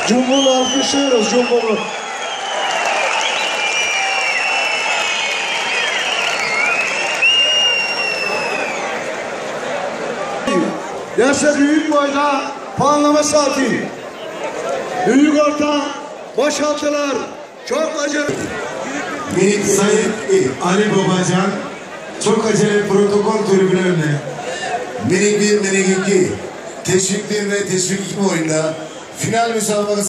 Cumhur'u alkışlıyoruz, Cumhur'u. Yaşa büyük boyda puanlama saati. Büyük orta boşaltılar. Çok acele. Minik Sayın Ali Babacan çok acele protokol tribünü önüne. Minik 1, minik 2 teşvik 1 ve teşvik 2 oyunda final müsabakası